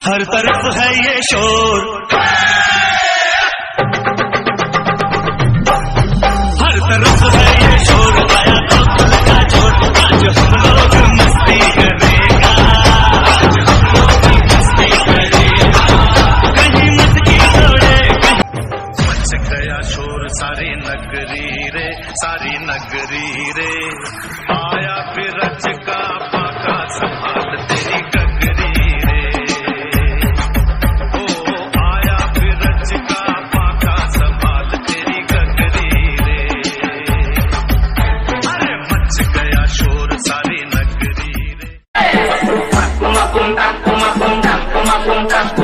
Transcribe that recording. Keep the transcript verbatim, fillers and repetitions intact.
हर तरफ है ये शोर, हर तरफ है ये शोर, आया तो लगा जोर, आज हम लोग मस्ती करेगा, आज हम लोग मस्ती करेगा, कहीं मत की तोड़े कहीं। मच गया शोर सारी नगरी रे, सारी नगरी रे, आया बिरज का पाका संभाल तेरी गगरी रे, ओ आया बिरज का पाका संभाल तेरी गगरी रे, अरे मच गया शोर सारी नगरी रे।